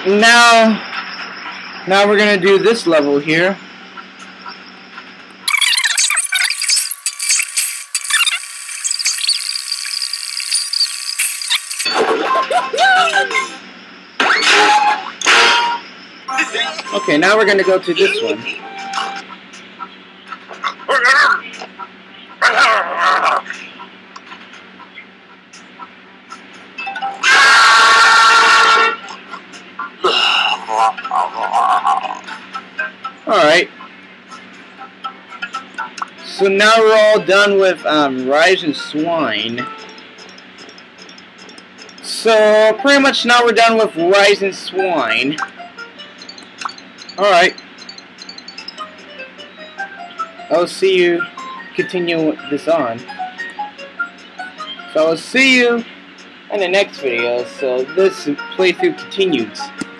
Now we're gonna do this level here. Okay, now we're gonna go to this one. Alright. So now we're all done with Rising Swine. So pretty much now we're done with Rising Swine. Alright. I'll see you continue this on. So I'll see you in the next video. So this playthrough continues.